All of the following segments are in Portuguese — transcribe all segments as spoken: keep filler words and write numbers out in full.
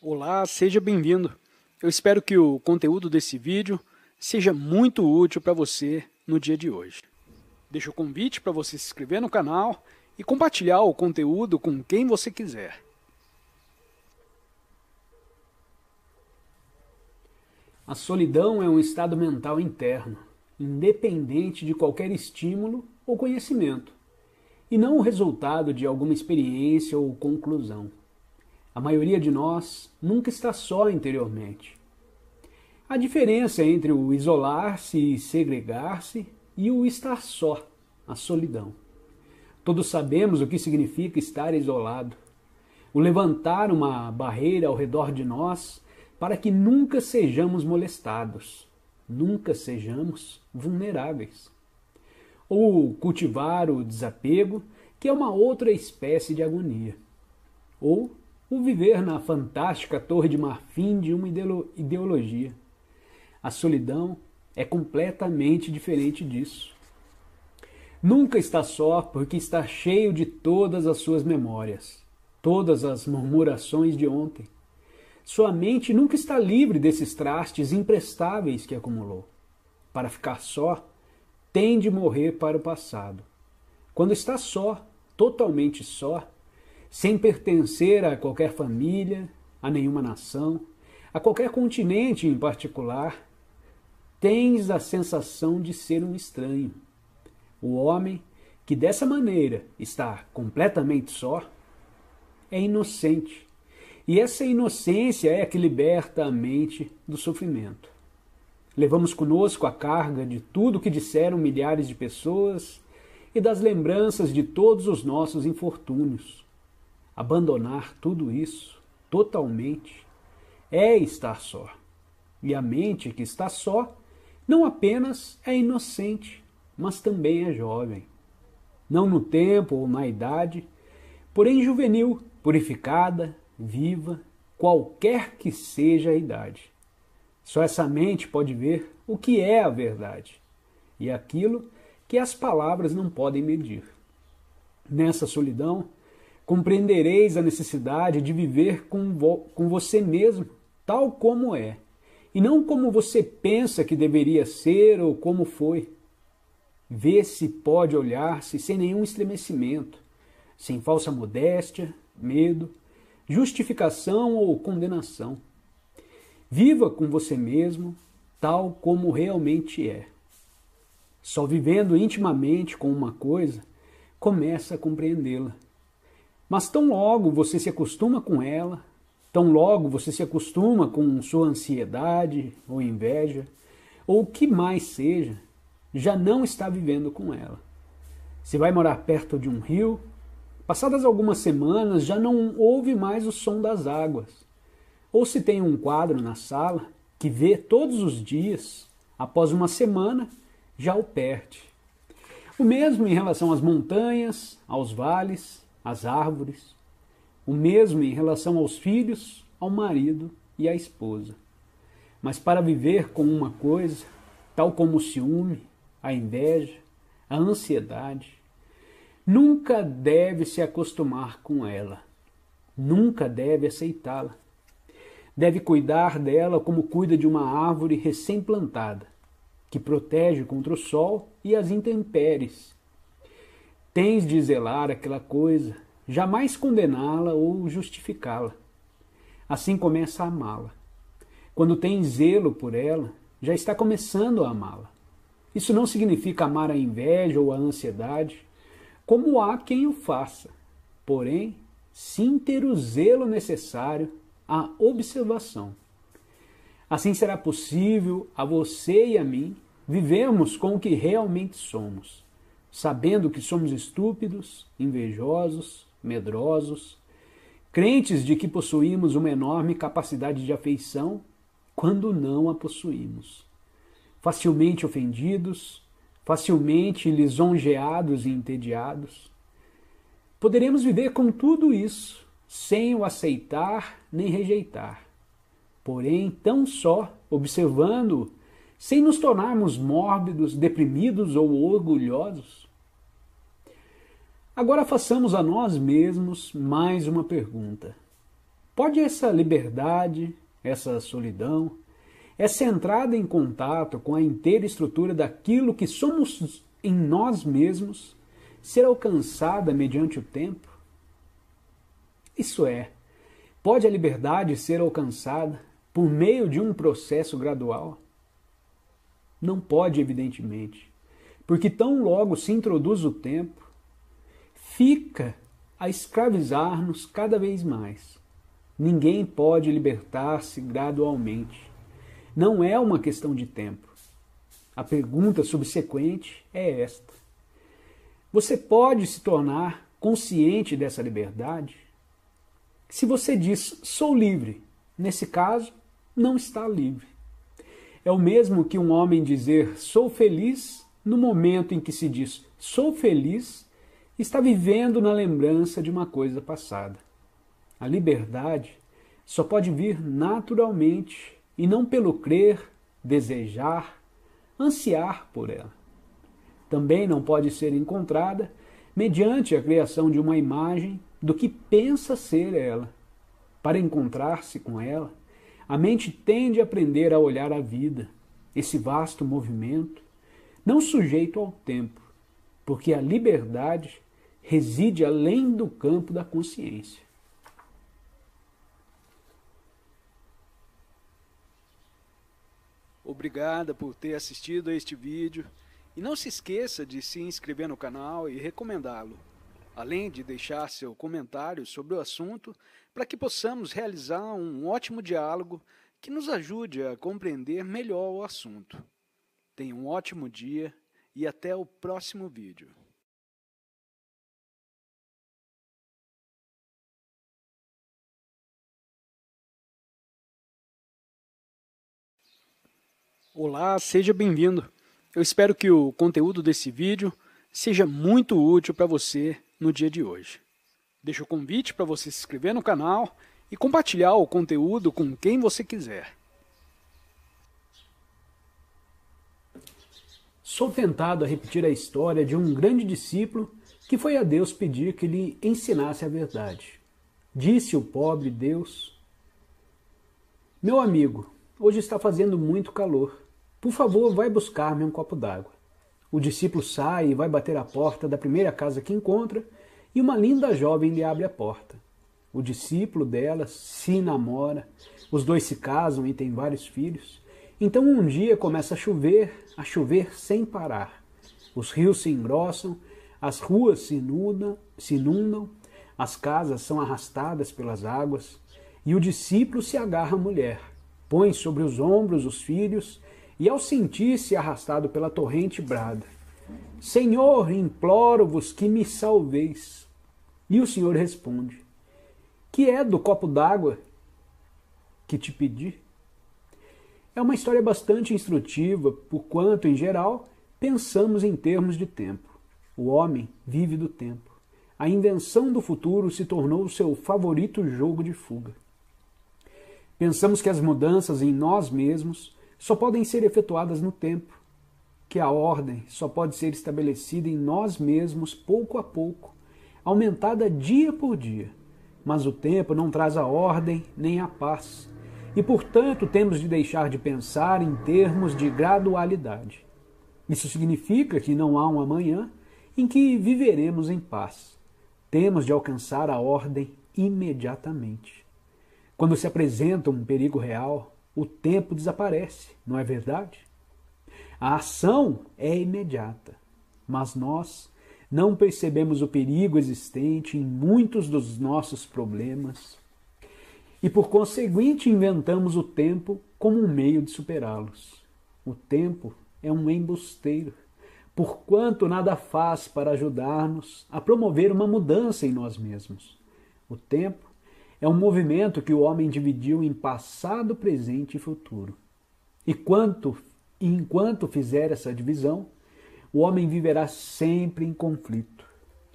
Olá, seja bem-vindo. Eu espero que o conteúdo desse vídeo seja muito útil para você no dia de hoje. Deixo o convite para você se inscrever no canal e compartilhar o conteúdo com quem você quiser. A solidão é um estado mental interno, independente de qualquer estímulo ou conhecimento, e não o resultado de alguma experiência ou conclusão. A maioria de nós nunca está só interiormente. A diferença entre o isolar-se e segregar-se e o estar só, a solidão. Todos sabemos o que significa estar isolado. O levantar uma barreira ao redor de nós para que nunca sejamos molestados, nunca sejamos vulneráveis. Ou cultivar o desapego, que é uma outra espécie de agonia. Ou o viver na fantástica torre de marfim de uma ideologia. A solidão é completamente diferente disso. Nunca está só porque está cheio de todas as suas memórias, todas as murmurações de ontem. Sua mente nunca está livre desses trastes imprestáveis que acumulou. Para ficar só, tem de morrer para o passado. Quando está só, totalmente só, sem pertencer a qualquer família, a nenhuma nação, a qualquer continente em particular, tens a sensação de ser um estranho. O homem que dessa maneira está completamente só é inocente. E essa inocência é a que liberta a mente do sofrimento. Levamos conosco a carga de tudo que disseram milhares de pessoas e das lembranças de todos os nossos infortúnios. Abandonar tudo isso totalmente é estar só. E a mente que está só não apenas é inocente, mas também é jovem. Não no tempo ou na idade, porém juvenil, purificada, viva, qualquer que seja a idade. Só essa mente pode ver o que é a verdade e aquilo que as palavras não podem medir. Nessa solidão, compreendereis a necessidade de viver com, vo com você mesmo, tal como é, e não como você pensa que deveria ser ou como foi. Vê se pode olhar-se sem nenhum estremecimento, sem falsa modéstia, medo, justificação ou condenação. Viva com você mesmo, tal como realmente é. Só vivendo intimamente com uma coisa, começa a compreendê-la. Mas tão logo você se acostuma com ela, tão logo você se acostuma com sua ansiedade ou inveja, ou o que mais seja, já não está vivendo com ela. Se vai morar perto de um rio, passadas algumas semanas já não ouve mais o som das águas. Ou se tem um quadro na sala que vê todos os dias, após uma semana, já o perde. O mesmo em relação às montanhas, aos vales, às árvores. O mesmo em relação aos filhos, ao marido e à esposa. Mas para viver com uma coisa, tal como o ciúme, a inveja, a ansiedade, nunca deve se acostumar com ela. Nunca deve aceitá-la. Deve cuidar dela como cuida de uma árvore recém-plantada, que protege contra o sol e as intempéries. Tens de zelar aquela coisa, jamais condená-la ou justificá-la. Assim começa a amá-la. Quando tens zelo por ela, já está começando a amá-la. Isso não significa amar a inveja ou a ansiedade, como há quem o faça, porém, sim ter o zelo necessário à observação. Assim será possível a você e a mim vivermos com o que realmente somos, sabendo que somos estúpidos, invejosos, medrosos, crentes de que possuímos uma enorme capacidade de afeição, quando não a possuímos. Facilmente ofendidos, facilmente lisonjeados e entediados. Poderemos viver com tudo isso, sem o aceitar nem rejeitar, porém tão só observando, sem nos tornarmos mórbidos, deprimidos ou orgulhosos. Agora façamos a nós mesmos mais uma pergunta. Pode essa liberdade, essa solidão, essa entrada em contato com a inteira estrutura daquilo que somos em nós mesmos, ser alcançada mediante o tempo? Isso é, pode a liberdade ser alcançada por meio de um processo gradual? Não pode, evidentemente, porque tão logo se introduz o tempo, fica a escravizar-nos cada vez mais. Ninguém pode libertar-se gradualmente. Não é uma questão de tempo. A pergunta subsequente é esta: você pode se tornar consciente dessa liberdade? Se você diz, sou livre, nesse caso, não está livre. É o mesmo que um homem dizer, sou feliz, no momento em que se diz, sou feliz, está vivendo na lembrança de uma coisa passada. A liberdade só pode vir naturalmente e não pelo crer, desejar, ansiar por ela. Também não pode ser encontrada mediante a criação de uma imagem do que pensa ser ela. Para encontrar-se com ela, a mente tende a aprender a olhar a vida, esse vasto movimento, não sujeito ao tempo, porque a liberdade reside além do campo da consciência. Obrigada por ter assistido a este vídeo e não se esqueça de se inscrever no canal e recomendá-lo, além de deixar seu comentário sobre o assunto para que possamos realizar um ótimo diálogo que nos ajude a compreender melhor o assunto. Tenha um ótimo dia e até o próximo vídeo. Olá, seja bem-vindo. Eu espero que o conteúdo desse vídeo seja muito útil para você no dia de hoje. Deixo o convite para você se inscrever no canal e compartilhar o conteúdo com quem você quiser. Sou tentado a repetir a história de um grande discípulo que foi a Deus pedir que lhe ensinasse a verdade. Disse o pobre Deus: meu amigo, hoje está fazendo muito calor. Por favor, vai buscar-me um copo d'água. O discípulo sai e vai bater à porta da primeira casa que encontra, e uma linda jovem lhe abre a porta. O discípulo dela se namora, os dois se casam e têm vários filhos. Então um dia começa a chover, a chover sem parar. Os rios se engrossam, as ruas se inundam, se inundam, as casas são arrastadas pelas águas, e o discípulo se agarra à mulher, põe sobre os ombros os filhos, e ao sentir-se arrastado pela torrente brada: Senhor, imploro-vos que me salveis. E o Senhor responde: que é do copo d'água que te pedi? É uma história bastante instrutiva, porquanto, em geral, pensamos em termos de tempo. O homem vive do tempo. A invenção do futuro se tornou o seu favorito jogo de fuga. Pensamos que as mudanças em nós mesmos só podem ser efetuadas no tempo, que a ordem só pode ser estabelecida em nós mesmos pouco a pouco, aumentada dia por dia. Mas o tempo não traz a ordem nem a paz, e portanto temos de deixar de pensar em termos de gradualidade. Isso significa que não há um amanhã em que viveremos em paz. Temos de alcançar a ordem imediatamente. Quando se apresenta um perigo real, o tempo desaparece, não é verdade? A ação é imediata, mas nós não percebemos o perigo existente em muitos dos nossos problemas e, por conseguinte, inventamos o tempo como um meio de superá-los. O tempo é um embusteiro, porquanto nada faz para ajudar-nos a promover uma mudança em nós mesmos. O tempo é um movimento que o homem dividiu em passado, presente e futuro. E, quanto, e enquanto fizer essa divisão, o homem viverá sempre em conflito.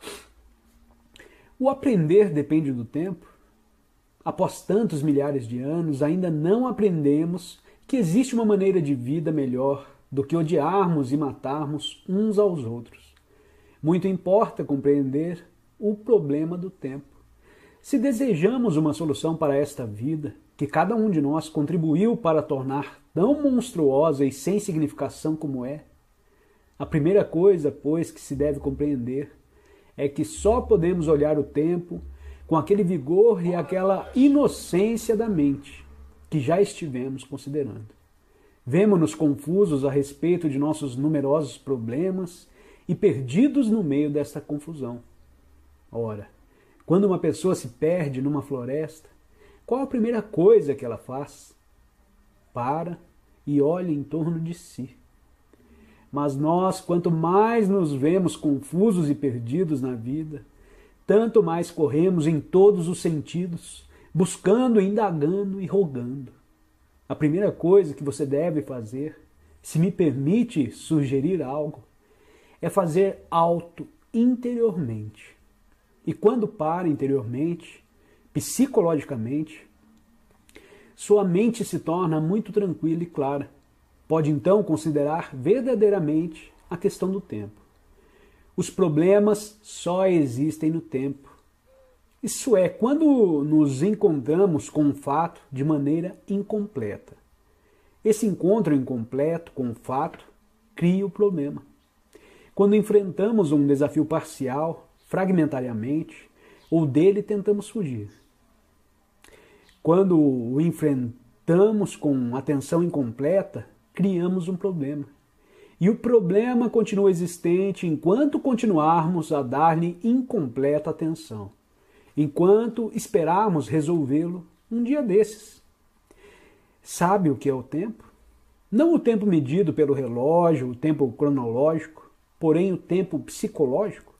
O aprender depende do tempo. Após tantos milhares de anos, ainda não aprendemos que existe uma maneira de vida melhor do que odiarmos e matarmos uns aos outros. Muito importa compreender o problema do tempo. Se desejamos uma solução para esta vida, que cada um de nós contribuiu para tornar tão monstruosa e sem significação como é, a primeira coisa, pois, que se deve compreender é que só podemos olhar o tempo com aquele vigor e aquela inocência da mente que já estivemos considerando. Vemo-nos confusos a respeito de nossos numerosos problemas e perdidos no meio desta confusão. Ora, quando uma pessoa se perde numa floresta, qual a primeira coisa que ela faz? Para e olha em torno de si. Mas nós, quanto mais nos vemos confusos e perdidos na vida, tanto mais corremos em todos os sentidos, buscando, indagando e rogando. A primeira coisa que você deve fazer, se me permite sugerir algo, é fazer alto interiormente. E quando para interiormente, psicologicamente, sua mente se torna muito tranquila e clara. Pode então considerar verdadeiramente a questão do tempo. Os problemas só existem no tempo. Isso é, quando nos encontramos com um fato de maneira incompleta. Esse encontro incompleto com o fato cria o problema. Quando enfrentamos um desafio parcial, fragmentariamente, ou dele tentamos fugir. Quando o enfrentamos com atenção incompleta, criamos um problema. E o problema continua existente enquanto continuarmos a dar-lhe incompleta atenção, enquanto esperarmos resolvê-lo um dia desses. Sabe o que é o tempo? Não o tempo medido pelo relógio, o tempo cronológico, porém o tempo psicológico.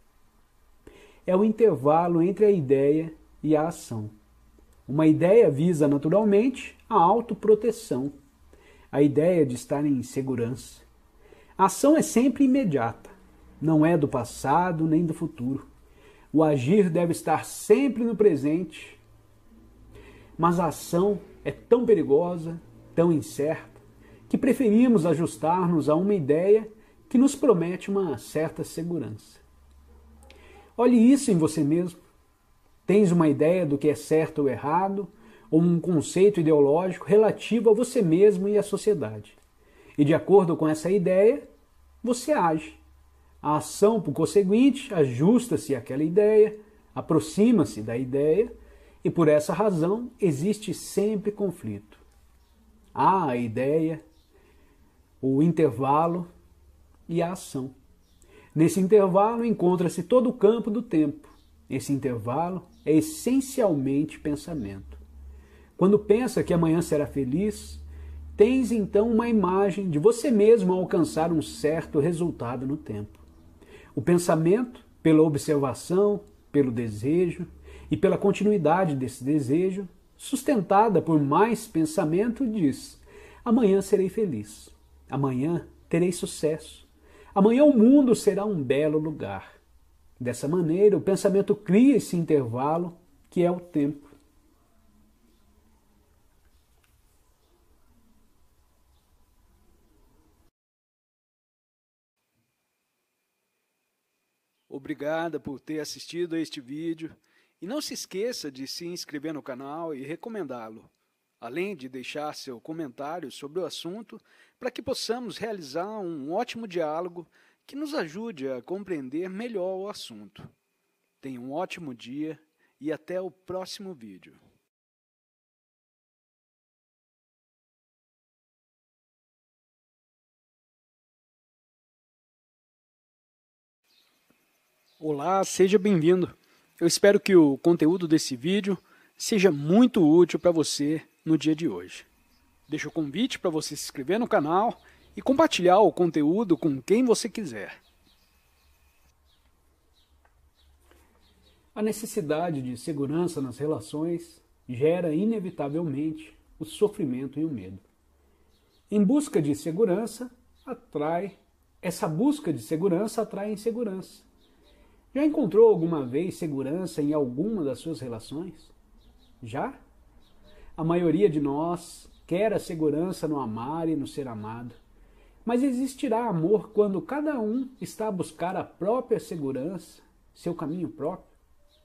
É o intervalo entre a ideia e a ação. Uma ideia visa naturalmente a autoproteção, a ideia de estar em segurança. A ação é sempre imediata, não é do passado nem do futuro. O agir deve estar sempre no presente. Mas a ação é tão perigosa, tão incerta, que preferimos ajustar-nos a uma ideia que nos promete uma certa segurança. Olhe isso em você mesmo. Tens uma ideia do que é certo ou errado, ou um conceito ideológico relativo a você mesmo e à sociedade. E de acordo com essa ideia, você age. A ação, por conseguinte, ajusta-se àquela ideia, aproxima-se da ideia, e por essa razão existe sempre conflito. Há a ideia, o intervalo e a ação. Nesse intervalo encontra-se todo o campo do tempo. Esse intervalo é essencialmente pensamento. Quando pensa que amanhã será feliz, tens então uma imagem de você mesmo alcançar um certo resultado no tempo. O pensamento, pela observação, pelo desejo e pela continuidade desse desejo, sustentada por mais pensamento, diz: amanhã serei feliz, amanhã terei sucesso, amanhã o mundo será um belo lugar. Dessa maneira, o pensamento cria esse intervalo que é o tempo. Obrigada por ter assistido a este vídeo e não se esqueça de se inscrever no canal e recomendá-lo, além de deixar seu comentário sobre o assunto para que possamos realizar um ótimo diálogo que nos ajude a compreender melhor o assunto. Tenha um ótimo dia e até o próximo vídeo. Olá, seja bem-vindo. Eu espero que o conteúdo desse vídeo seja muito útil para você no dia de hoje. Deixo o convite para você se inscrever no canal e compartilhar o conteúdo com quem você quiser. A necessidade de segurança nas relações gera inevitavelmente o sofrimento e o medo. Em busca de segurança, atrai, essa busca de segurança atrai insegurança. Já encontrou alguma vez segurança em alguma das suas relações? Já? A maioria de nós quer a segurança no amar e no ser amado. Mas existirá amor quando cada um está a buscar a própria segurança, seu caminho próprio?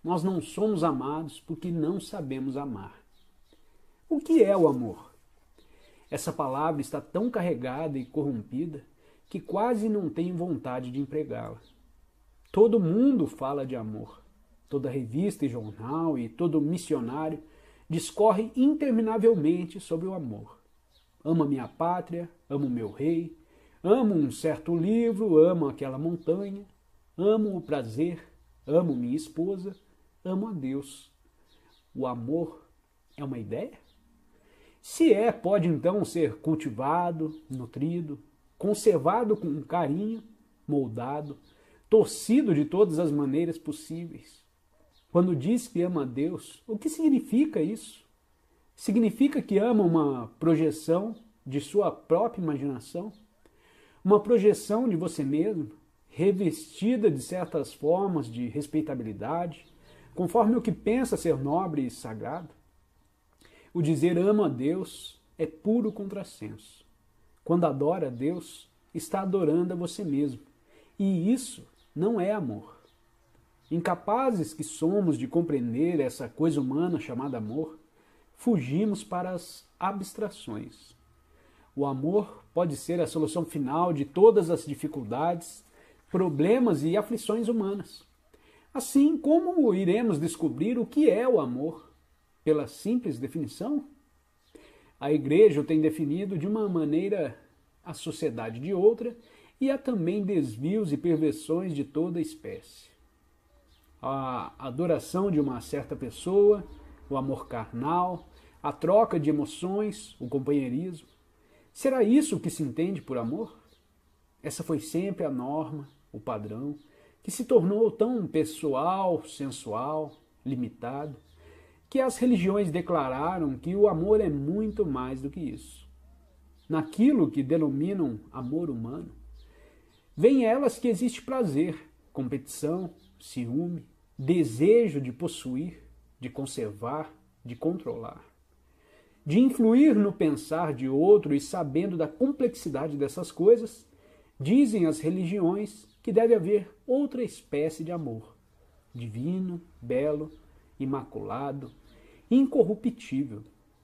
nós não somos amados porque não sabemos amar. O que é o amor? Essa palavra está tão carregada e corrompida que quase não tenho vontade de empregá-la. Todo mundo fala de amor. Toda revista e jornal e todo missionário discorre interminavelmente sobre o amor. Amo a minha pátria, amo meu rei, amo um certo livro, amo aquela montanha, amo o prazer, amo minha esposa, amo a Deus. O amor é uma ideia? Se é, pode então ser cultivado, nutrido, conservado com carinho, moldado, torcido de todas as maneiras possíveis. Quando diz que ama a Deus, o que significa isso? Significa que ama uma projeção de sua própria imaginação? Uma projeção de você mesmo, revestida de certas formas de respeitabilidade, conforme o que pensa ser nobre e sagrado? O dizer amo a Deus é puro contrassenso. Quando adora a Deus, está adorando a você mesmo. E isso não é amor. Incapazes que somos de compreender essa coisa humana chamada amor, fugimos para as abstrações. O amor pode ser a solução final de todas as dificuldades, problemas e aflições humanas. Assim, como iremos descobrir o que é o amor? Pela simples definição? A Igreja o tem definido de uma maneira, a sociedade de outra, e há também desvios e perversões de toda espécie. A adoração de uma certa pessoa, o amor carnal, a troca de emoções, o companheirismo. Será isso o que se entende por amor? Essa foi sempre a norma, o padrão, que se tornou tão pessoal, sensual, limitado, que as religiões declararam que o amor é muito mais do que isso. Naquilo que denominam amor humano, veem elas que existe prazer, competição, ciúme, desejo de possuir, de conservar, de controlar, de influir no pensar de outro e sabendo da complexidade dessas coisas, dizem as religiões que deve haver outra espécie de amor, divino, belo, imaculado, incorruptível.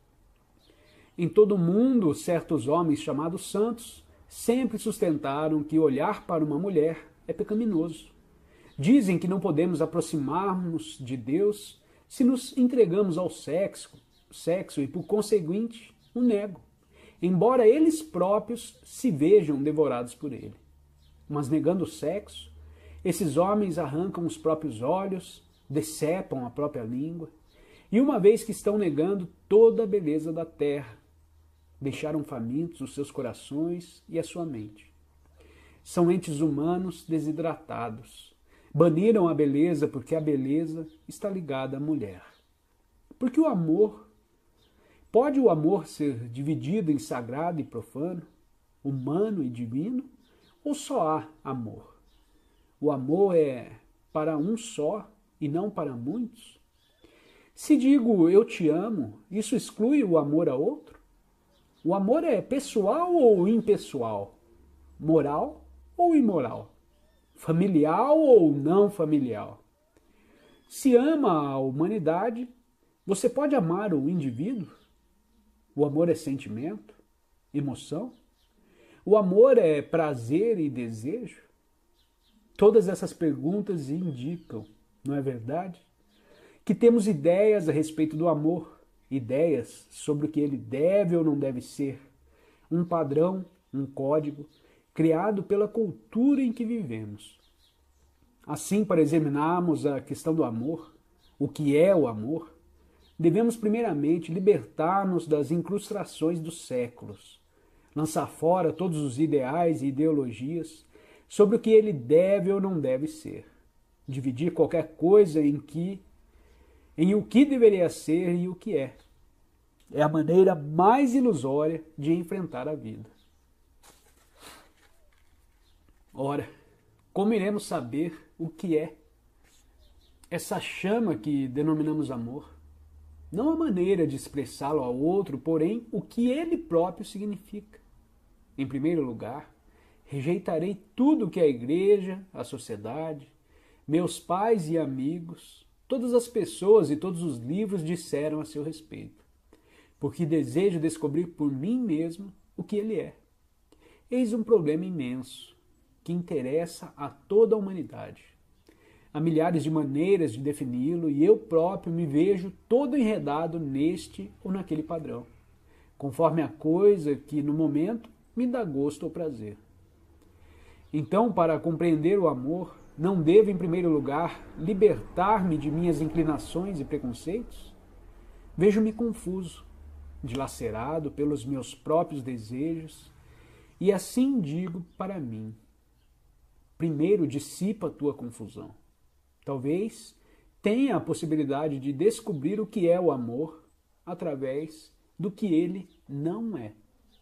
Em todo o mundo, certos homens chamados santos sempre sustentaram que olhar para uma mulher é pecaminoso. Dizem que não podemos aproximar-nos de Deus se nos entregamos ao sexo, sexo e, por conseguinte, o negam, embora eles próprios se vejam devorados por ele. Mas negando o sexo, esses homens arrancam os próprios olhos, decepam a própria língua, e uma vez que estão negando toda a beleza da terra, deixaram famintos os seus corações e a sua mente. São entes humanos desidratados. Baniram a beleza porque a beleza está ligada à mulher. Porque o amor, pode o amor ser dividido em sagrado e profano, humano e divino, ou só há amor? O amor é para um só e não para muitos? Se digo eu te amo, isso exclui o amor a outro? O amor é pessoal ou impessoal? Moral ou imoral? Familiar ou não familiar? Se ama a humanidade, você pode amar o indivíduo? O amor é sentimento? Emoção? O amor é prazer e desejo? Todas essas perguntas indicam, não é verdade? Que temos ideias a respeito do amor, ideias sobre o que ele deve ou não deve ser, um padrão, um código, criado pela cultura em que vivemos. Assim, para examinarmos a questão do amor, o que é o amor, devemos primeiramente libertar-nos das incrustações dos séculos, lançar fora todos os ideais e ideologias sobre o que ele deve ou não deve ser, dividir qualquer coisa em que em o que deveria ser e o que é. É a maneira mais ilusória de enfrentar a vida. Ora, como iremos saber o que é essa chama que denominamos amor? Não a maneira de expressá-lo ao outro, porém o que ele próprio significa. Em primeiro lugar, rejeitarei tudo que a igreja, a sociedade, meus pais e amigos, todas as pessoas e todos os livros disseram a seu respeito, porque desejo descobrir por mim mesmo o que ele é. Eis um problema imenso, que interessa a toda a humanidade. Há milhares de maneiras de defini-lo e eu próprio me vejo todo enredado neste ou naquele padrão, conforme a coisa que, no momento, me dá gosto ou prazer. Então, para compreender o amor, não devo, em primeiro lugar, libertar-me de minhas inclinações e preconceitos? Vejo-me confuso, dilacerado pelos meus próprios desejos, e assim digo para mim: primeiro dissipa a tua confusão. Talvez tenha a possibilidade de descobrir o que é o amor através do que ele não é.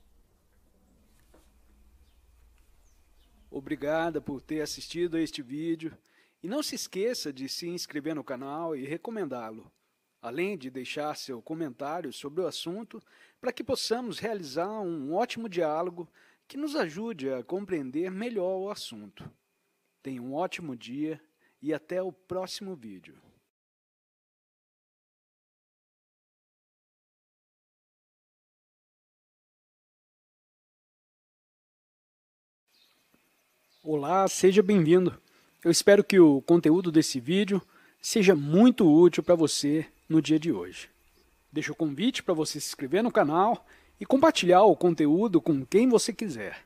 Obrigada por ter assistido a este vídeo e não se esqueça de se inscrever no canal e recomendá-lo, além de deixar seu comentário sobre o assunto para que possamos realizar um ótimo diálogo que nos ajude a compreender melhor o assunto. Tenha um ótimo dia e até o próximo vídeo. Olá, seja bem-vindo. Eu espero que o conteúdo desse vídeo seja muito útil para você no dia de hoje. Deixo o convite para você se inscrever no canal e compartilhar o conteúdo com quem você quiser.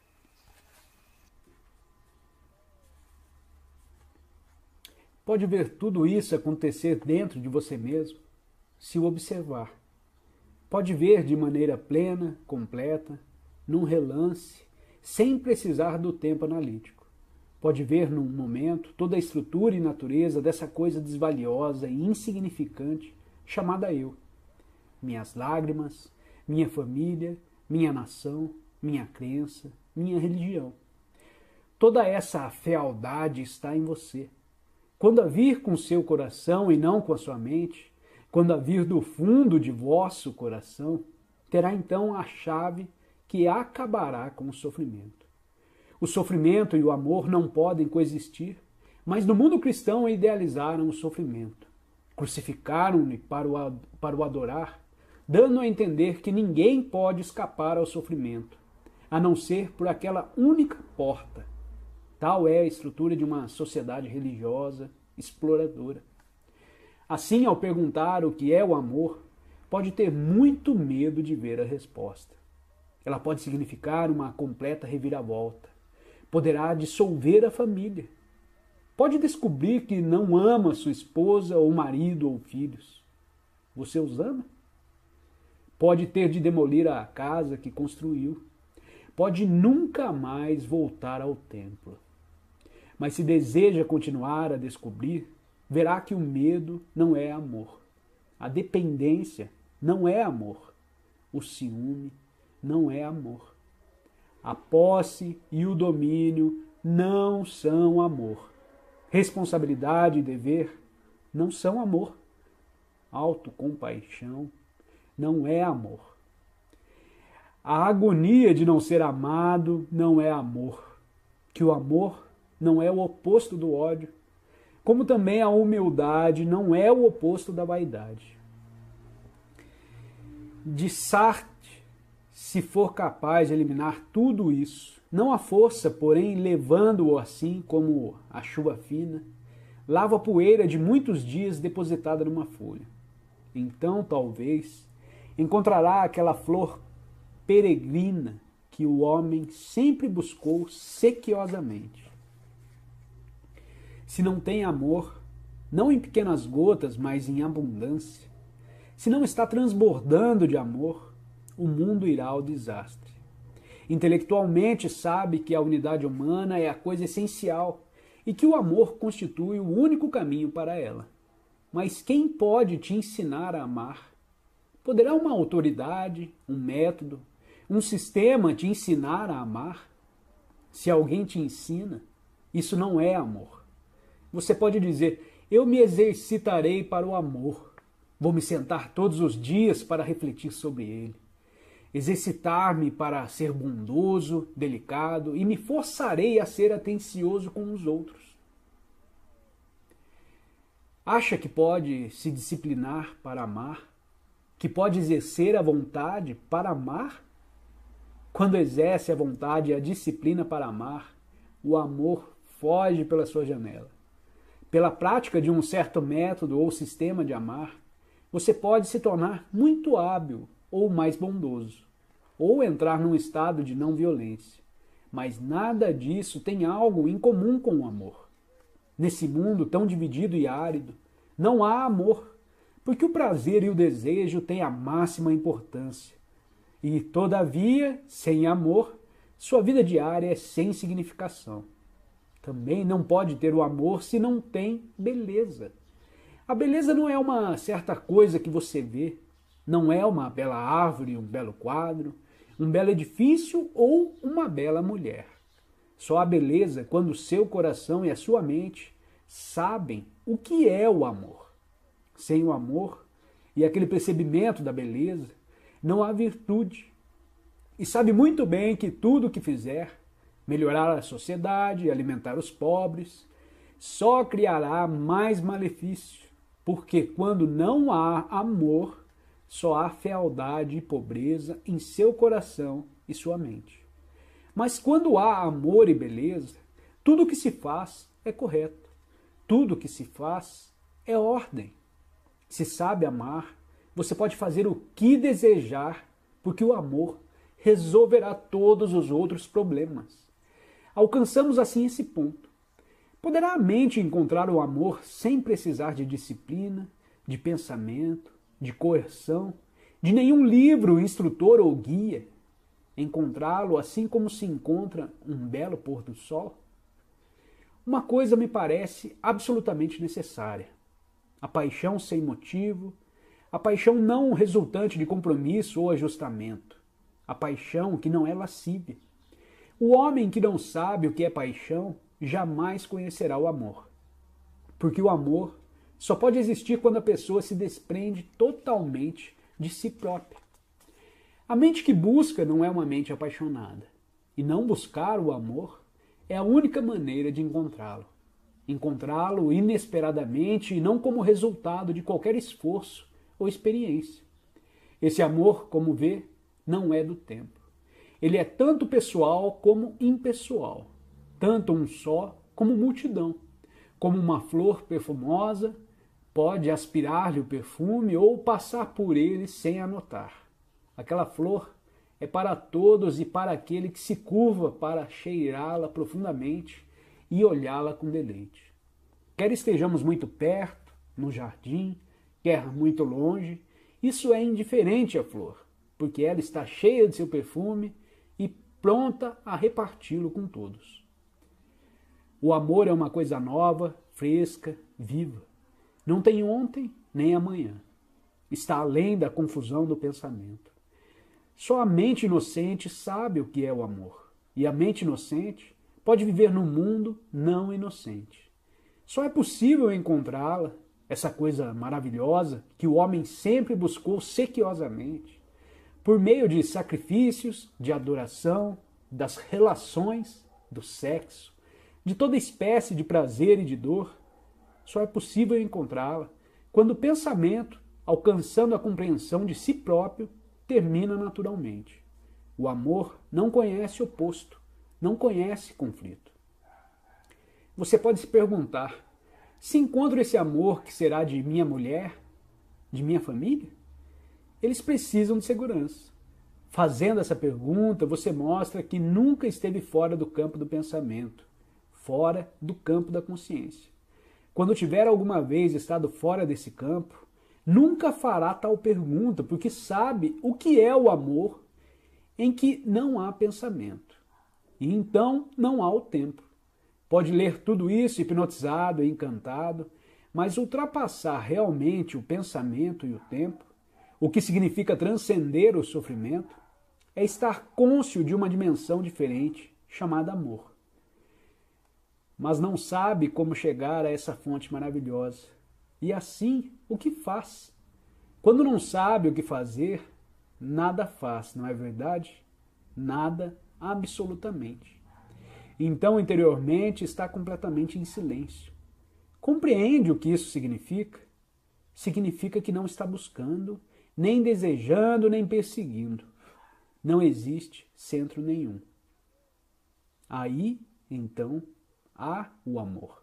Pode ver tudo isso acontecer dentro de você mesmo, se o observar. Pode ver de maneira plena, completa, num relance, sem precisar do tempo analítico. Pode ver num momento toda a estrutura e natureza dessa coisa desvaliosa e insignificante chamada eu. Minhas lágrimas, minha família, minha nação, minha crença, minha religião. Toda essa fealdade está em você. Quando a vir com seu coração e não com a sua mente, quando a vir do fundo de vosso coração, terá então a chave que acabará com o sofrimento. O sofrimento e o amor não podem coexistir, mas no mundo cristão idealizaram o sofrimento. Crucificaram-no para o, para o adorar, dando a entender que ninguém pode escapar ao sofrimento, a não ser por aquela única porta. Tal é a estrutura de uma sociedade religiosa, exploradora. Assim, ao perguntar o que é o amor, pode ter muito medo de ver a resposta. Ela pode significar uma completa reviravolta. Poderá dissolver a família. Pode descobrir que não ama sua esposa ou marido ou filhos. Você os ama? Pode ter de demolir a casa que construiu. Pode nunca mais voltar ao templo. Mas se deseja continuar a descobrir, verá que o medo não é amor. A dependência não é amor. O ciúme não é amor. A posse e o domínio não são amor. Responsabilidade e dever não são amor. Autocompaixão não é amor. A agonia de não ser amado não é amor. Que o amor não é o oposto do ódio, como também a humildade não é o oposto da vaidade. De Sartre, se for capaz de eliminar tudo isso, não a força, porém levando-o assim como a chuva fina, lava a poeira de muitos dias depositada numa folha. Então, talvez, encontrará aquela flor peregrina que o homem sempre buscou sequiosamente. Se não tem amor, não em pequenas gotas, mas em abundância, se não está transbordando de amor, o mundo irá ao desastre. Intelectualmente sabe que a unidade humana é a coisa essencial e que o amor constitui o único caminho para ela. Mas quem pode te ensinar a amar? Poderá uma autoridade, um método, um sistema te ensinar a amar? Se alguém te ensina, isso não é amor. Você pode dizer: eu me exercitarei para o amor. Vou me sentar todos os dias para refletir sobre ele. Exercitar-me para ser bondoso, delicado e me forçarei a ser atencioso com os outros. Acha que pode se disciplinar para amar? Que pode exercer a vontade para amar? Quando exerce a vontade e a disciplina para amar, o amor foge pela sua janela. Pela prática de um certo método ou sistema de amar, você pode se tornar muito hábil ou mais bondoso, ou entrar num estado de não violência. Mas nada disso tem algo em comum com o amor. Nesse mundo tão dividido e árido, não há amor, porque o prazer e o desejo têm a máxima importância. E, todavia, sem amor, sua vida diária é sem significação. Também não pode ter o amor se não tem beleza. A beleza não é uma certa coisa que você vê, não é uma bela árvore, um belo quadro, um belo edifício ou uma bela mulher. Só há beleza quando o seu coração e a sua mente sabem o que é o amor. Sem o amor e aquele percebimento da beleza, não há virtude. E sabe muito bem que tudo o que fizer, melhorar a sociedade, alimentar os pobres, só criará mais malefício, porque quando não há amor, só há fealdade e pobreza em seu coração e sua mente. Mas quando há amor e beleza, tudo o que se faz é correto, tudo o que se faz é ordem. Se sabe amar, você pode fazer o que desejar, porque o amor resolverá todos os outros problemas. Alcançamos assim esse ponto. Poderá a mente encontrar o amor sem precisar de disciplina, de pensamento, de coerção, de nenhum livro, instrutor ou guia? Encontrá-lo assim como se encontra um belo pôr do sol? Uma coisa me parece absolutamente necessária: a paixão sem motivo, a paixão não resultante de compromisso ou ajustamento, a paixão que não é lascívia. O homem que não sabe o que é paixão jamais conhecerá o amor, porque o amor só pode existir quando a pessoa se desprende totalmente de si própria. A mente que busca não é uma mente apaixonada, e não buscar o amor é a única maneira de encontrá-lo. Encontrá-lo inesperadamente e não como resultado de qualquer esforço ou experiência. Esse amor, como vê, não é do tempo. Ele é tanto pessoal como impessoal, tanto um só como multidão. Como uma flor perfumosa, pode aspirar-lhe o perfume ou passar por ele sem a notar. Aquela flor é para todos e para aquele que se curva para cheirá-la profundamente e olhá-la com deleite. Quer estejamos muito perto, no jardim, quer muito longe, isso é indiferente à flor, porque ela está cheia de seu perfume e pronta a reparti-lo com todos. O amor é uma coisa nova, fresca, viva. Não tem ontem nem amanhã. Está além da confusão do pensamento. Só a mente inocente sabe o que é o amor. E a mente inocente pode viver num mundo não inocente. Só é possível encontrá-la, essa coisa maravilhosa que o homem sempre buscou sequiosamente, por meio de sacrifícios, de adoração, das relações, do sexo, de toda espécie de prazer e de dor. Só é possível encontrá-la quando o pensamento, alcançando a compreensão de si próprio, termina naturalmente. O amor não conhece oposto, não conhece conflito. Você pode se perguntar: se encontro esse amor que será de minha mulher, de minha família? Eles precisam de segurança. Fazendo essa pergunta, você mostra que nunca esteve fora do campo do pensamento, fora do campo da consciência. Quando tiver alguma vez estado fora desse campo, nunca fará tal pergunta, porque sabe o que é o amor em que não há pensamento. E então não há o tempo. Pode ler tudo isso hipnotizado e encantado, mas ultrapassar realmente o pensamento e o tempo, o que significa transcender o sofrimento, é estar cônscio de uma dimensão diferente, chamada amor. Mas não sabe como chegar a essa fonte maravilhosa. E assim, o que faz? Quando não sabe o que fazer, nada faz, não é verdade? Nada, absolutamente. Então, interiormente, está completamente em silêncio. Compreende o que isso significa? Significa que não está buscando, nem desejando, nem perseguindo. Não existe centro nenhum. Aí, então, há o amor.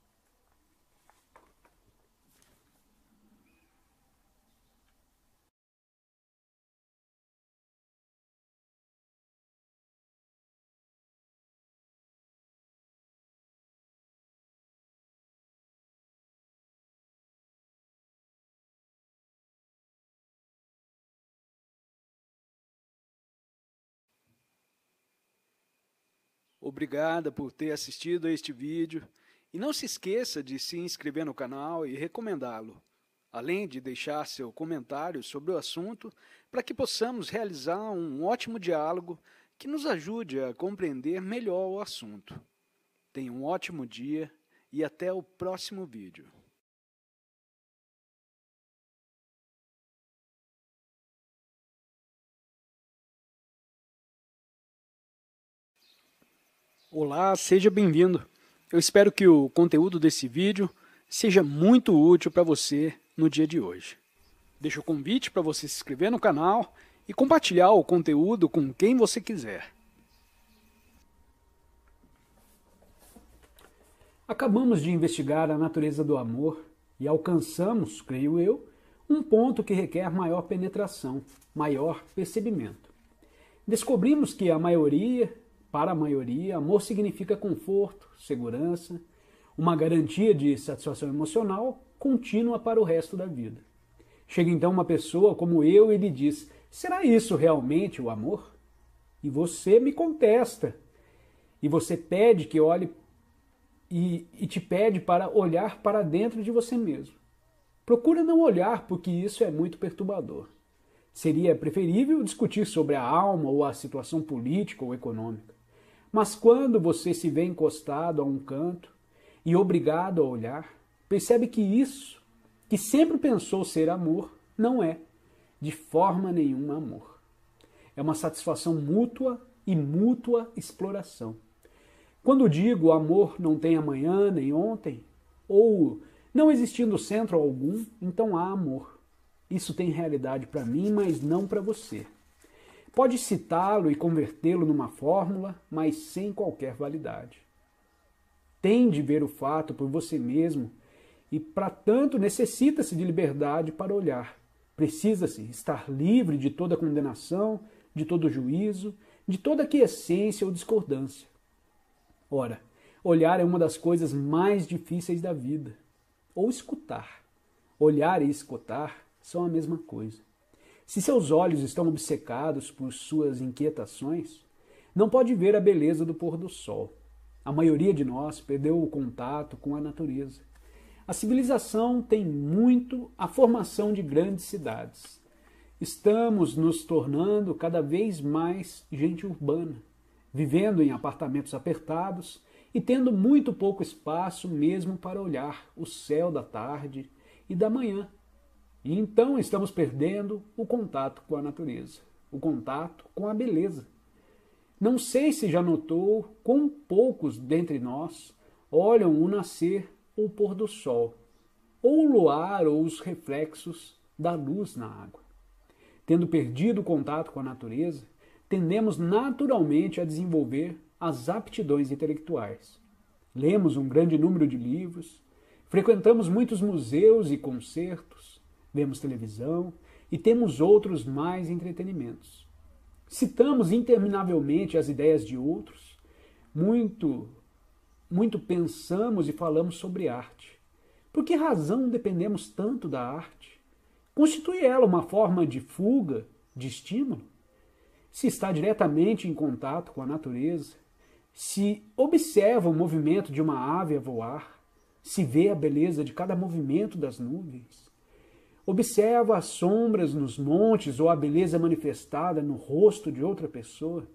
Obrigada por ter assistido a este vídeo e não se esqueça de se inscrever no canal e recomendá-lo, além de deixar seu comentário sobre o assunto para que possamos realizar um ótimo diálogo que nos ajude a compreender melhor o assunto. Tenha um ótimo dia e até o próximo vídeo. Olá, seja bem-vindo. Eu espero que o conteúdo desse vídeo seja muito útil para você no dia de hoje. Deixo o convite para você se inscrever no canal e compartilhar o conteúdo com quem você quiser. Acabamos de investigar a natureza do amor e alcançamos, creio eu, um ponto que requer maior penetração, maior percebimento. Descobrimos que a maioria, para a maioria, amor significa conforto, segurança, uma garantia de satisfação emocional contínua para o resto da vida. Chega então uma pessoa como eu e lhe diz: será isso realmente o amor? E você me contesta. E você pede que olhe e, e te pede para olhar para dentro de você mesmo. Procura não olhar, porque isso é muito perturbador. Seria preferível discutir sobre a alma ou a situação política ou econômica. Mas quando você se vê encostado a um canto e obrigado a olhar, percebe que isso, que sempre pensou ser amor, não é, de forma nenhuma, amor. É uma satisfação mútua e mútua exploração. Quando digo amor não tem amanhã nem ontem, ou não existindo centro algum, então há amor. Isso tem realidade para mim, mas não para você. Pode citá-lo e convertê-lo numa fórmula, mas sem qualquer validade. Tem de ver o fato por você mesmo e, para tanto, necessita-se de liberdade para olhar. Precisa-se estar livre de toda condenação, de todo juízo, de toda aquiescência ou discordância. Ora, olhar é uma das coisas mais difíceis da vida. Ou escutar. Olhar e escutar são a mesma coisa. Se seus olhos estão obcecados por suas inquietações, não pode ver a beleza do pôr do sol. A maioria de nós perdeu o contato com a natureza. A civilização tem muito a formação de grandes cidades. Estamos nos tornando cada vez mais gente urbana, vivendo em apartamentos apertados e tendo muito pouco espaço mesmo para olhar o céu da tarde e da manhã. E então estamos perdendo o contato com a natureza, o contato com a beleza. Não sei se já notou quão poucos dentre nós olham o nascer ou o pôr do sol, ou o luar ou os reflexos da luz na água. Tendo perdido o contato com a natureza, tendemos naturalmente a desenvolver as aptidões intelectuais. Lemos um grande número de livros, frequentamos muitos museus e concertos, vemos televisão e temos outros mais entretenimentos. Citamos interminavelmente as ideias de outros, muito, muito pensamos e falamos sobre arte. Por que razão dependemos tanto da arte? Constitui ela uma forma de fuga, de estímulo? Se está diretamente em contato com a natureza, se observa o movimento de uma ave a voar, se vê a beleza de cada movimento das nuvens, observa as sombras nos montes ou a beleza manifestada no rosto de outra pessoa,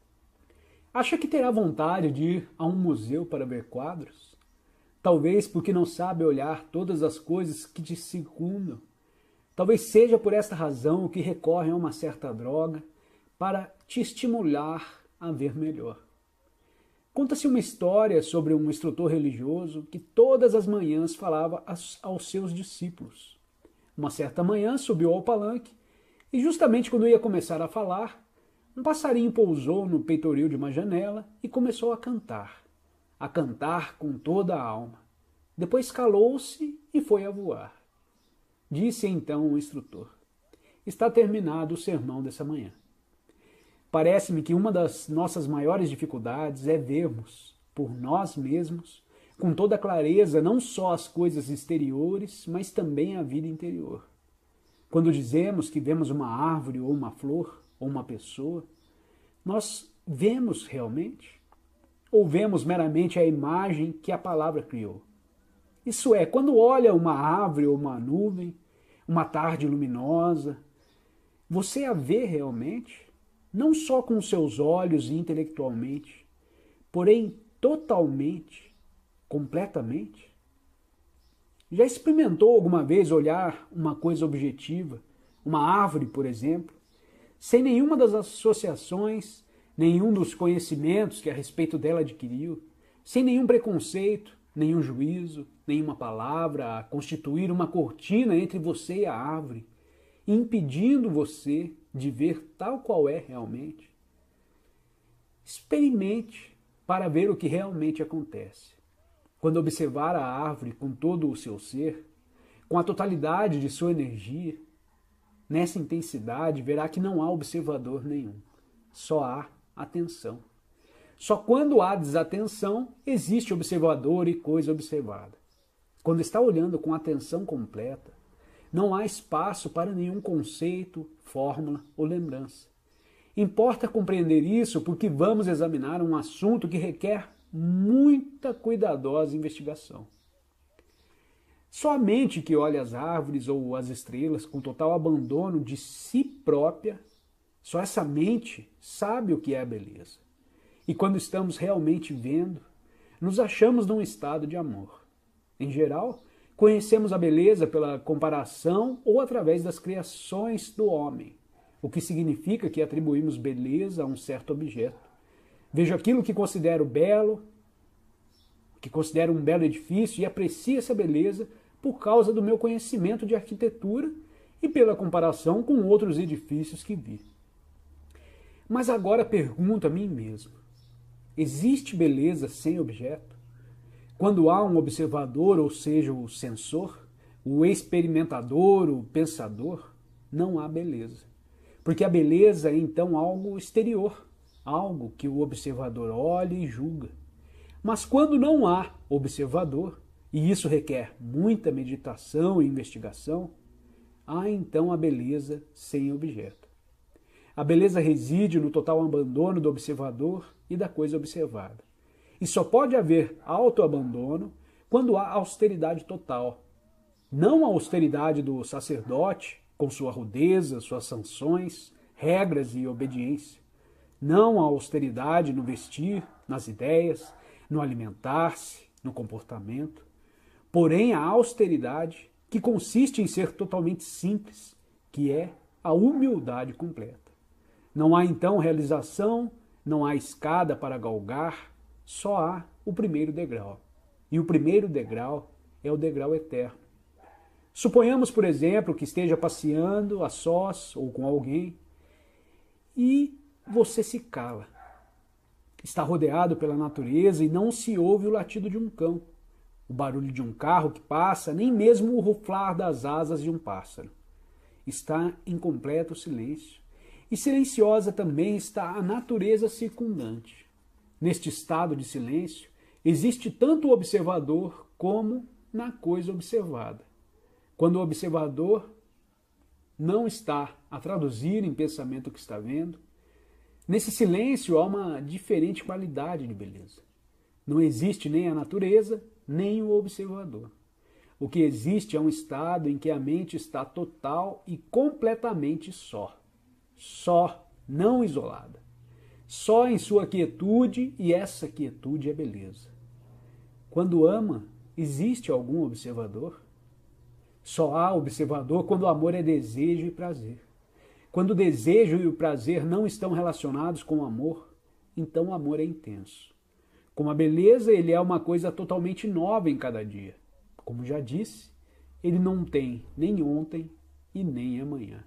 acha que terá vontade de ir a um museu para ver quadros? Talvez porque não sabe olhar todas as coisas que te circundam. Talvez seja por esta razão que recorre a uma certa droga para te estimular a ver melhor. Conta-se uma história sobre um instrutor religioso que todas as manhãs falava aos seus discípulos. Uma certa manhã subiu ao palanque e justamente quando ia começar a falar, um passarinho pousou no peitoril de uma janela e começou a cantar, a cantar com toda a alma. Depois calou-se e foi a voar. Disse então o instrutor: está terminado o sermão dessa manhã. Parece-me que uma das nossas maiores dificuldades é vermos, por nós mesmos, com toda clareza, não só as coisas exteriores, mas também a vida interior. Quando dizemos que vemos uma árvore ou uma flor ou uma pessoa, nós vemos realmente? Ou vemos meramente a imagem que a palavra criou? Isso é, quando olha uma árvore ou uma nuvem, uma tarde luminosa, você a vê realmente? Não só com os seus olhos e intelectualmente, porém totalmente, completamente? Já experimentou alguma vez olhar uma coisa objetiva, uma árvore, por exemplo, sem nenhuma das associações, nenhum dos conhecimentos que a respeito dela adquiriu, sem nenhum preconceito, nenhum juízo, nenhuma palavra a constituir uma cortina entre você e a árvore, impedindo você de ver tal qual é realmente? Experimente para ver o que realmente acontece. Quando observar a árvore com todo o seu ser, com a totalidade de sua energia, nessa intensidade verá que não há observador nenhum, só há atenção. Só quando há desatenção, existe observador e coisa observada. Quando está olhando com atenção completa, não há espaço para nenhum conceito, fórmula ou lembrança. Importa compreender isso porque vamos examinar um assunto que requer muita cuidadosa investigação. Só a mente que olha as árvores ou as estrelas com total abandono de si própria, só essa mente sabe o que é a beleza. E quando estamos realmente vendo, nos achamos num estado de amor. Em geral, conhecemos a beleza pela comparação ou através das criações do homem, o que significa que atribuímos beleza a um certo objeto. Vejo aquilo que considero belo, que considero um belo edifício e aprecio essa beleza por causa do meu conhecimento de arquitetura e pela comparação com outros edifícios que vi. Mas agora pergunto a mim mesmo: existe beleza sem objeto? Quando há um observador, ou seja, o sensor, o experimentador, o pensador, não há beleza. Porque a beleza é então algo exterior, algo que o observador olha e julga. Mas quando não há observador, e isso requer muita meditação e investigação, há então a beleza sem objeto. A beleza reside no total abandono do observador e da coisa observada. E só pode haver autoabandono quando há austeridade total. Não a austeridade do sacerdote, com sua rudeza, suas sanções, regras e obediência. Não a austeridade no vestir, nas ideias, no alimentar-se, no comportamento. Porém, a austeridade que consiste em ser totalmente simples, que é a humildade completa. Não há então realização, não há escada para galgar, só há o primeiro degrau. E o primeiro degrau é o degrau eterno. Suponhamos, por exemplo, que esteja passeando a sós ou com alguém e você se cala. Está rodeado pela natureza e não se ouve o latido de um cão, o barulho de um carro que passa, nem mesmo o ruflar das asas de um pássaro. Está em completo silêncio. E silenciosa também está a natureza circundante. Neste estado de silêncio, existe tanto o observador como na coisa observada. Quando o observador não está a traduzir em pensamento o que está vendo, nesse silêncio há uma diferente qualidade de beleza. Não existe nem a natureza, nem o observador. O que existe é um estado em que a mente está total e completamente só. Só, não isolada. Só em sua quietude, e essa quietude é beleza. Quando ama, existe algum observador? Só há observador quando o amor é desejo e prazer. Quando o desejo e o prazer não estão relacionados com o amor, então o amor é intenso. Como a beleza, ele é uma coisa totalmente nova em cada dia. Como já disse, ele não tem nem ontem e nem amanhã.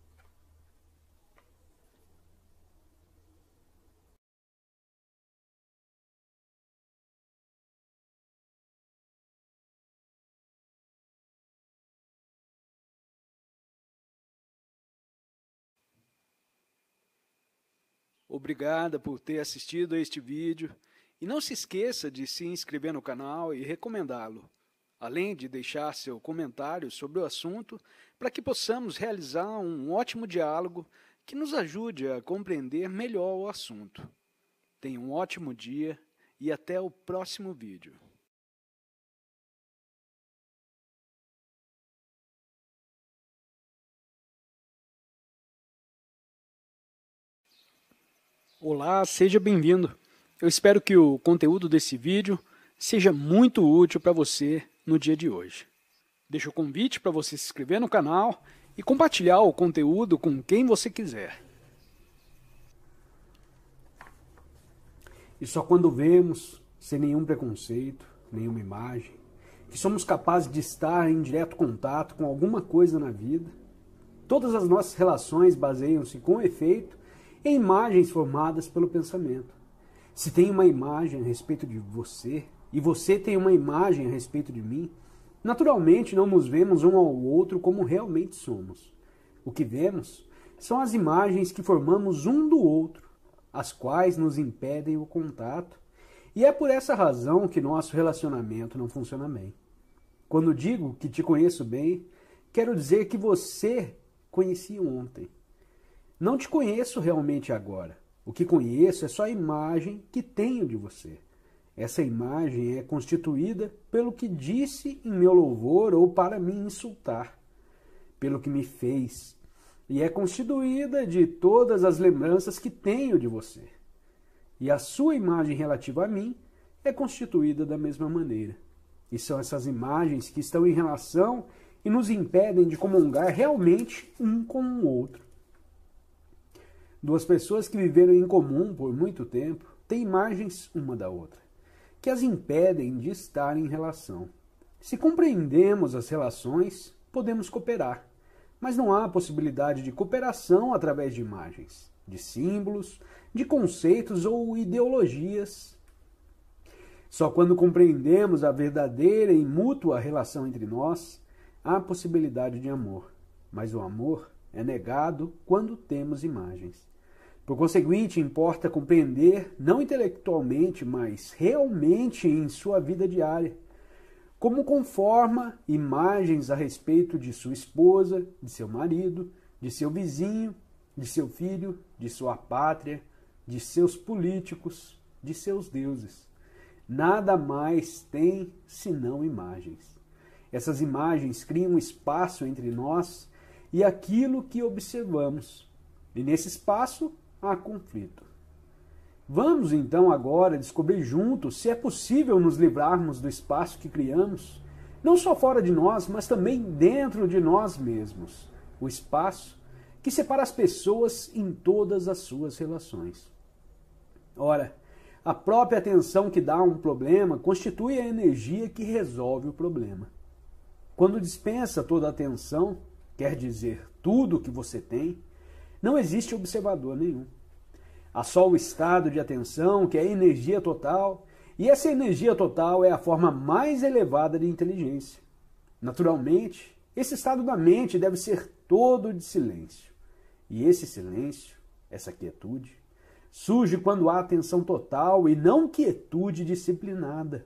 Obrigada por ter assistido a este vídeo e não se esqueça de se inscrever no canal e recomendá-lo, além de deixar seu comentário sobre o assunto para que possamos realizar um ótimo diálogo que nos ajude a compreender melhor o assunto. Tenha um ótimo dia e até o próximo vídeo. Olá, seja bem-vindo. Eu espero que o conteúdo desse vídeo seja muito útil para você no dia de hoje. Deixo o convite para você se inscrever no canal e compartilhar o conteúdo com quem você quiser. E só quando vemos, sem nenhum preconceito, nenhuma imagem, que somos capazes de estar em direto contato com alguma coisa na vida, todas as nossas relações baseiam-se com efeito em imagens formadas pelo pensamento. Se tem uma imagem a respeito de você, e você tem uma imagem a respeito de mim, naturalmente não nos vemos um ao outro como realmente somos. O que vemos são as imagens que formamos um do outro, as quais nos impedem o contato, e é por essa razão que nosso relacionamento não funciona bem. Quando digo que te conheço bem, quero dizer que você conhecia ontem. Não te conheço realmente agora. O que conheço é só a imagem que tenho de você. Essa imagem é constituída pelo que disse em meu louvor ou para me insultar, pelo que me fez, e é constituída de todas as lembranças que tenho de você. E a sua imagem relativa a mim é constituída da mesma maneira. E são essas imagens que estão em relação e nos impedem de comungar realmente um com o outro. Duas pessoas que viveram em comum por muito tempo têm imagens uma da outra, que as impedem de estar em relação. Se compreendemos as relações, podemos cooperar, mas não há possibilidade de cooperação através de imagens, de símbolos, de conceitos ou ideologias. Só quando compreendemos a verdadeira e mútua relação entre nós, há possibilidade de amor, mas o amor é negado quando temos imagens. Por conseguinte, importa compreender, não intelectualmente, mas realmente em sua vida diária, como conforma imagens a respeito de sua esposa, de seu marido, de seu vizinho, de seu filho, de sua pátria, de seus políticos, de seus deuses. Nada mais tem senão imagens. Essas imagens criam um espaço entre nós e aquilo que observamos. E nesse espaço há conflito. Vamos então agora descobrir juntos se é possível nos livrarmos do espaço que criamos, não só fora de nós, mas também dentro de nós mesmos. O espaço que separa as pessoas em todas as suas relações. Ora, a própria atenção que dá a um problema constitui a energia que resolve o problema. Quando dispensa toda a atenção, quer dizer, tudo o que você tem, não existe observador nenhum. Há só o estado de atenção, que é a energia total, e essa energia total é a forma mais elevada de inteligência. Naturalmente, esse estado da mente deve ser todo de silêncio. E esse silêncio, essa quietude, surge quando há atenção total e não quietude disciplinada.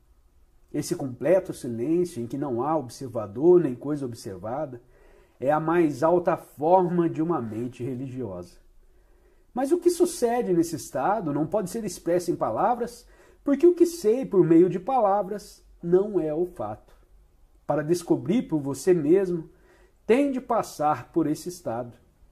Esse completo silêncio, em que não há observador nem coisa observada, é a mais alta forma de uma mente religiosa. Mas o que sucede nesse estado não pode ser expresso em palavras, porque o que sei por meio de palavras não é o fato. Para descobrir por você mesmo, tem de passar por esse estado.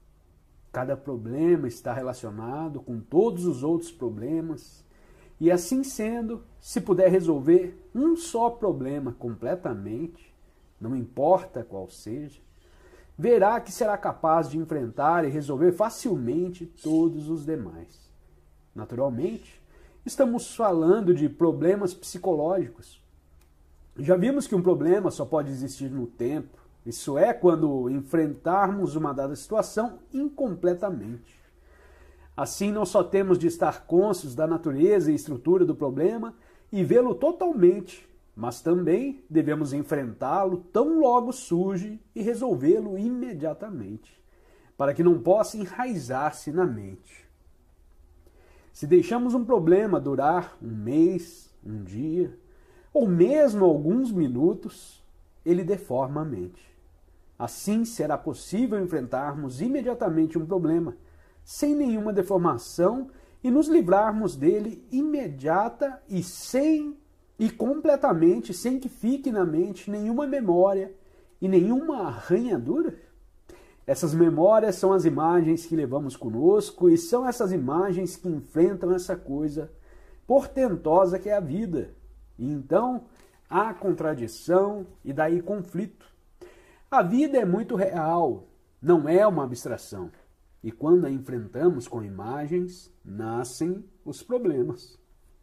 Cada problema está relacionado com todos os outros problemas, e assim sendo, se puder resolver um só problema completamente, não importa qual seja, verá que será capaz de enfrentar e resolver facilmente todos os demais. Naturalmente, estamos falando de problemas psicológicos. Já vimos que um problema só pode existir no tempo. Isso é quando enfrentarmos uma dada situação incompletamente. Assim, não só temos de estar conscientes da natureza e estrutura do problema e vê-lo totalmente, mas também devemos enfrentá-lo tão logo surge e resolvê-lo imediatamente, para que não possa enraizar-se na mente. Se deixamos um problema durar um mês, um dia, ou mesmo alguns minutos, ele deforma a mente. Assim, será possível enfrentarmos imediatamente um problema, sem nenhuma deformação, e nos livrarmos dele imediata e sem e completamente, sem que fique na mente nenhuma memória e nenhuma arranhadura? Essas memórias são as imagens que levamos conosco e são essas imagens que enfrentam essa coisa portentosa que é a vida. E então há contradição e daí conflito. A vida é muito real, não é uma abstração. E quando a enfrentamos com imagens, nascem os problemas.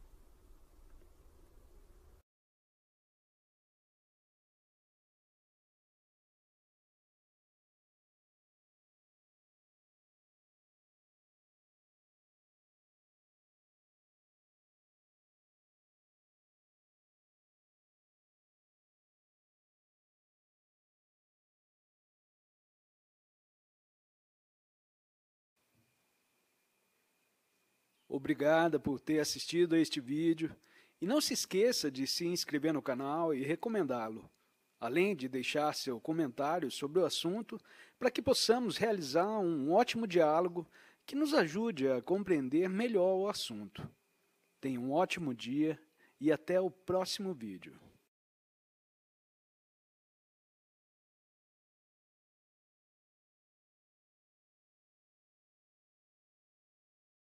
Obrigada por ter assistido a este vídeo e não se esqueça de se inscrever no canal e recomendá-lo, além de deixar seu comentário sobre o assunto para que possamos realizar um ótimo diálogo que nos ajude a compreender melhor o assunto. Tenha um ótimo dia e até o próximo vídeo.